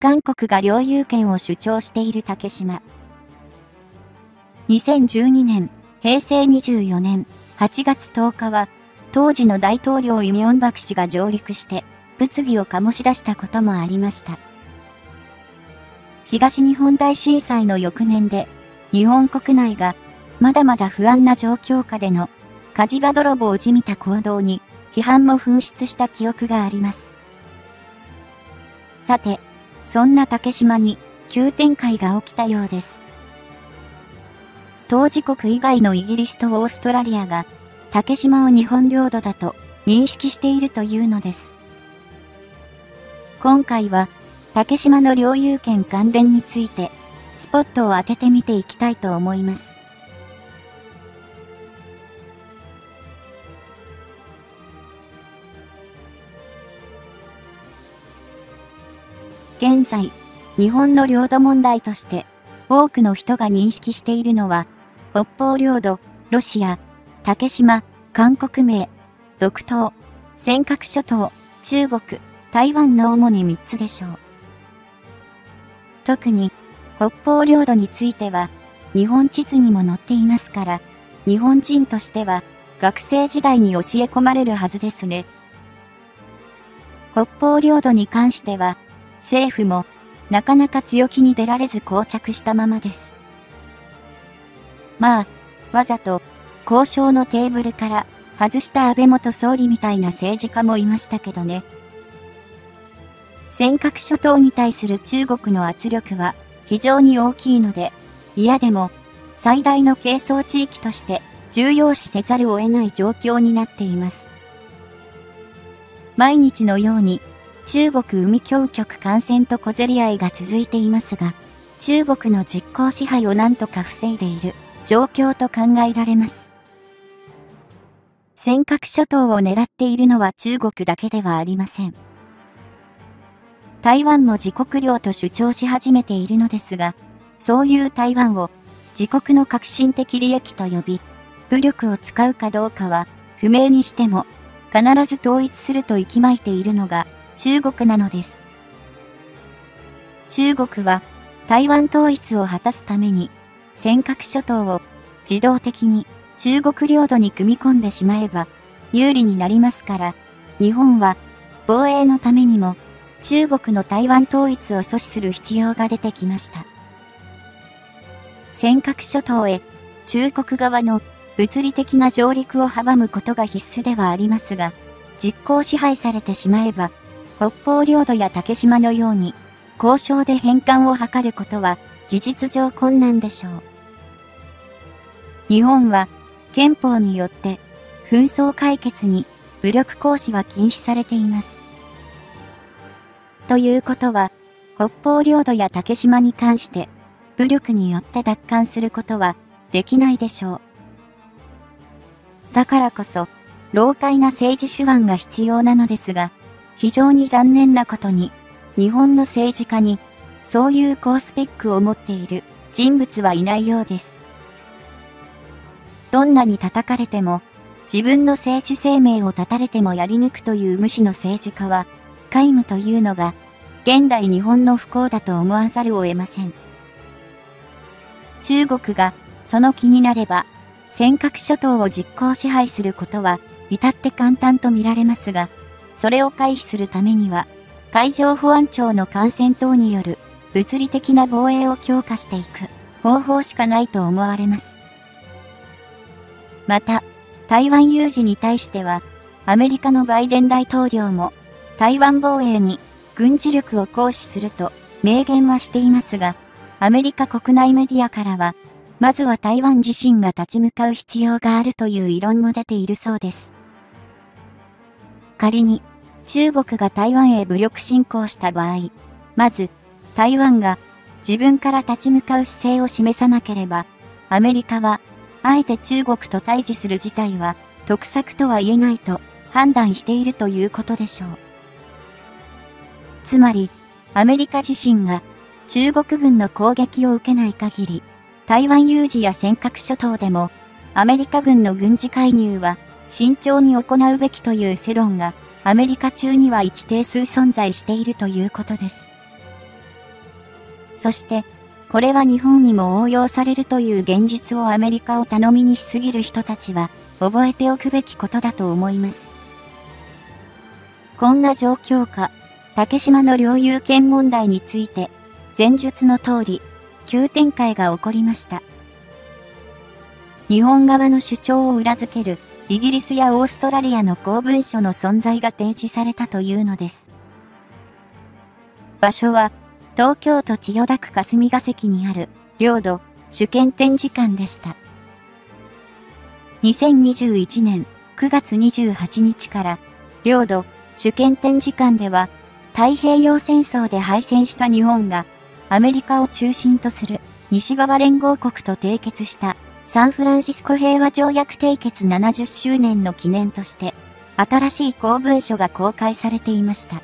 韓国が領有権を主張している竹島。2012年、平成24年8月10日は、当時の大統領イ・ミョンバク氏が上陸して、物議を醸し出したこともありました。東日本大震災の翌年で、日本国内がまだまだ不安な状況下での火事場泥棒じみた行動に批判も噴出した記憶があります。さて、そんな竹島に急展開が起きたようです。当事国以外のイギリスとオーストラリアが竹島を日本領土だと認識しているというのです。今回は竹島の領有権関連についてスポットを当ててみていきたいと思います。現在、日本の領土問題として多くの人が認識しているのは、北方領土、ロシア、竹島、韓国名、独島、尖閣諸島、中国、台湾の主に3つでしょう。特に、北方領土については、日本地図にも載っていますから、日本人としては学生時代に教え込まれるはずですね。北方領土に関しては、政府もなかなか強気に出られず膠着したままです。まあ、わざと交渉のテーブルから外した安倍元総理みたいな政治家もいましたけどね。尖閣諸島に対する中国の圧力は非常に大きいので、嫌でも最大の係争地域として重要視せざるを得ない状況になっています。毎日のように中国海峡局艦船と小競り合いが続いていますが、中国の実効支配を何とか防いでいる状況と考えられます。尖閣諸島を狙っているのは中国だけではありません。台湾も自国領と主張し始めているのですが、そういう台湾を自国の革新的利益と呼び、武力を使うかどうかは不明にしても必ず統一すると息巻いているのが中国なのです。中国は台湾統一を果たすために尖閣諸島を自動的に中国領土に組み込んでしまえば有利になりますから、日本は防衛のためにも中国の台湾統一を阻止する必要が出てきました。尖閣諸島へ中国側の物理的な上陸を阻むことが必須ではありますが、実効支配されてしまえば、北方領土や竹島のように交渉で返還を図ることは事実上困難でしょう。日本は憲法によって紛争解決に武力行使は禁止されています。ということは、北方領土や竹島に関して武力によって奪還することはできないでしょう。だからこそ、老快な政治手腕が必要なのですが、非常に残念なことに、日本の政治家に、そういう高スペックを持っている人物はいないようです。どんなに叩かれても、自分の政治生命を絶たれてもやり抜くという無視の政治家は、皆無というのが、現代日本の不幸だと思わざるを得ません。中国が、その気になれば、尖閣諸島を実効支配することは、至って簡単と見られますが、それを回避するためには、海上保安庁の艦船等による物理的な防衛を強化していく方法しかないと思われます。また、台湾有事に対しては、アメリカのバイデン大統領も台湾防衛に軍事力を行使すると明言はしていますが、アメリカ国内メディアからは、まずは台湾自身が立ち向かう必要があるという異論も出ているそうです。仮に中国が台湾へ武力侵攻した場合、まず台湾が自分から立ち向かう姿勢を示さなければ、アメリカはあえて中国と対峙する事態は得策とは言えないと判断しているということでしょう。つまり、アメリカ自身が中国軍の攻撃を受けない限り、台湾有事や尖閣諸島でもアメリカ軍の軍事介入は慎重に行うべきという世論がアメリカ中には一定数存在しているということです。 そして、これは日本にも応用されるという現実をアメリカを頼みにしすぎる人たちは、覚えておくべきことだと思います。こんな状況下、竹島の領有権問題について、前述の通り、急展開が起こりました。日本側の主張を裏付ける、イギリスやオーストラリアの公文書の存在が提示されたというのです。場所は、東京都千代田区霞が関にある、領土、主権展示館でした。2021年9月28日から、領土、主権展示館では、太平洋戦争で敗戦した日本が、アメリカを中心とする西側連合国と締結したサンフランシスコ平和条約締結70周年の記念として、新しい公文書が公開されていました。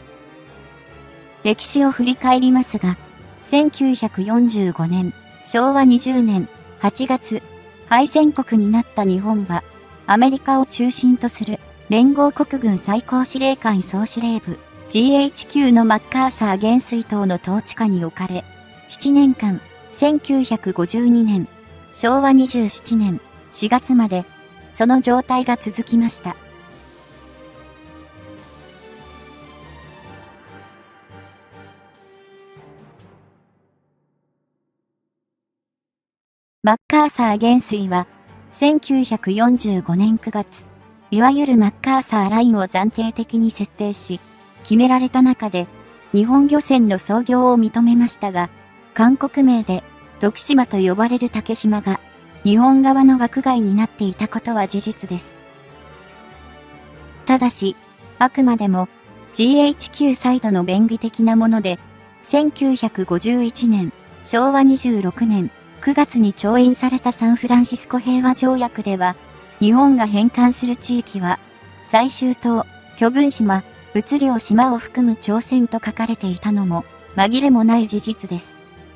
歴史を振り返りますが、1945年、昭和20年8月、敗戦国になった日本は、アメリカを中心とする連合国軍最高司令官総司令部 GHQ のマッカーサー元帥等の統治下に置かれ、7年間、1952年、昭和27年4月まで、その状態が続きました。マッカーサー元帥は、1945年9月、いわゆるマッカーサーラインを暫定的に設定し、決められた中で、日本漁船の操業を認めましたが、韓国名で、徳島と呼ばれる竹島が、日本側の枠外になっていたことは事実です。ただし、あくまでも、GHQ サイドの便宜的なもので、1951年、昭和26年、9月に調印されたサンフランシスコ平和条約では、日本が返還する地域は、最終島、巨文島、仏領島を含む朝鮮と書かれていたのも、紛れもない事実です。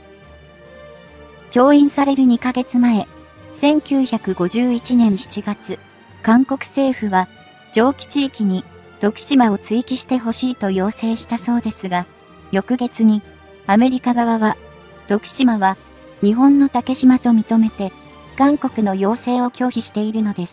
調印される2ヶ月前、1951年7月、韓国政府は、上記地域に、徳島を追記してほしいと要請したそうですが、翌月に、アメリカ側は、徳島は、日本の竹島と認めて、韓国の要請を拒否しているのです。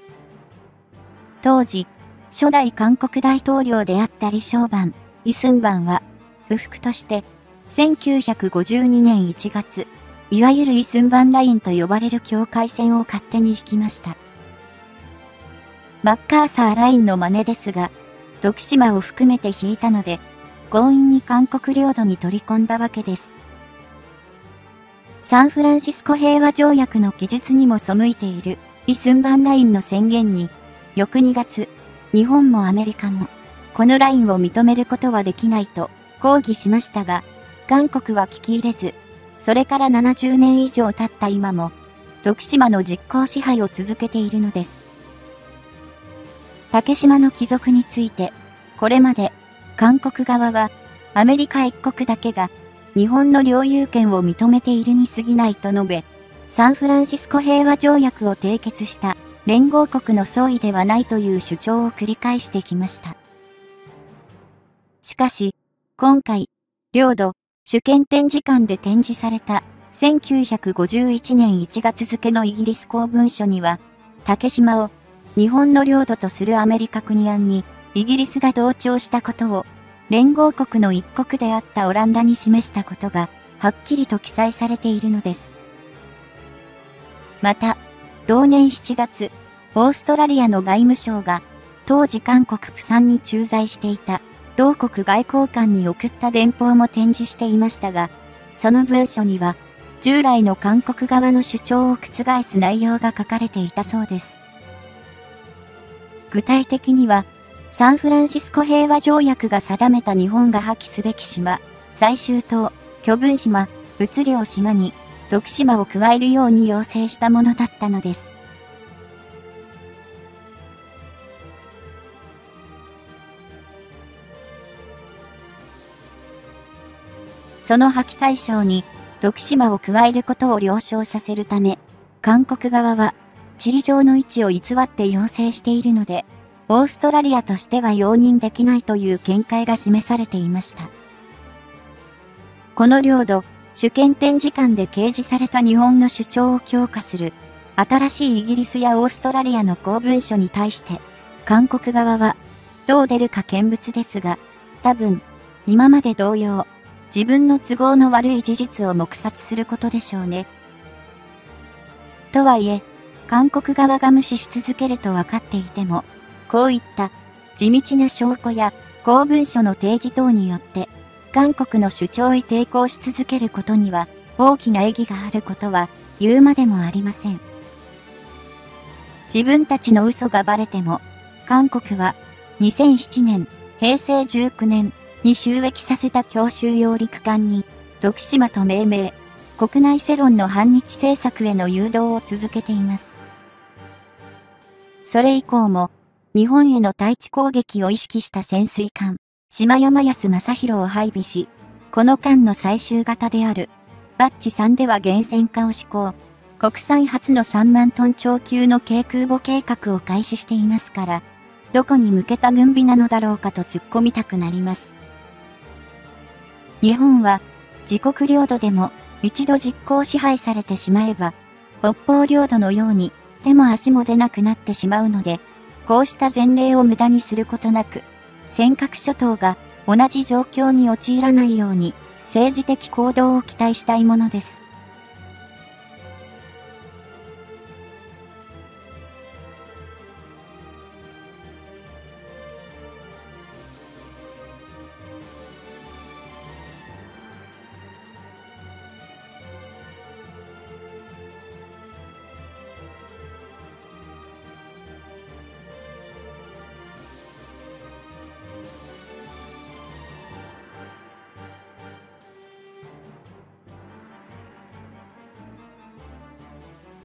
当時、初代韓国大統領であった李承晩、イ・スンバンは、不服として、1952年1月、いわゆるイ・スンバンラインと呼ばれる境界線を勝手に引きました。マッカーサーラインの真似ですが、徳島を含めて引いたので、強引に韓国領土に取り込んだわけです。サンフランシスコ平和条約の記述にも背いているイ・スンバンラインの宣言に、翌2月、日本もアメリカも、このラインを認めることはできないと抗議しましたが、韓国は聞き入れず、それから70年以上経った今も、徳島の実効支配を続けているのです。竹島の帰属について、これまで、韓国側は、アメリカ一国だけが、日本の領有権を認めているに過ぎないと述べ、サンフランシスコ平和条約を締結した連合国の総意ではないという主張を繰り返してきました。しかし、今回、領土、主権展示館で展示された1951年1月付のイギリス公文書には、竹島を日本の領土とするアメリカ国案にイギリスが同調したことを連合国の一国であったオランダに示したことがはっきりと記載されているのです。また、同年7月、オーストラリアの外務省が当時韓国釜山に駐在していた同国外交官に送った電報も展示していましたが、その文書には従来の韓国側の主張を覆す内容が書かれていたそうです。具体的には、サンフランシスコ平和条約が定めた日本が破棄すべき島、最終島、巨文島、仏領島に、徳島を加えるように要請したものだったのです。その破棄対象に、徳島を加えることを了承させるため、韓国側は、地理上の位置を偽って要請しているので、オーストラリアとしては容認できないという見解が示されていました。 この領土、主権展示館で掲示された日本の主張を強化する、新しいイギリスやオーストラリアの公文書に対して、韓国側は、どう出るか見物ですが、多分、今まで同様、自分の都合の悪い事実を黙殺することでしょうね。とはいえ、韓国側が無視し続けると分かっていても、こういった地道な証拠や公文書の提示等によって、韓国の主張に抵抗し続けることには大きな意義があることは言うまでもありません。自分たちの嘘がバレても、韓国は2007年、平成19年に就役させた強襲揚陸艦に、徳島と命名、国内世論の反日政策への誘導を続けています。それ以降も、日本への対地攻撃を意識した潜水艦、島山安正弘を配備し、この艦の最終型である、バッチ3では原潜化を施行、国際初の3万トン超級の軽空母計画を開始していますから、どこに向けた軍備なのだろうかと突っ込みたくなります。日本は、自国領土でも一度実効支配されてしまえば、北方領土のように手も足も出なくなってしまうので、こうした前例を無駄にすることなく、尖閣諸島が同じ状況に陥らないように政治的行動を期待したいものです。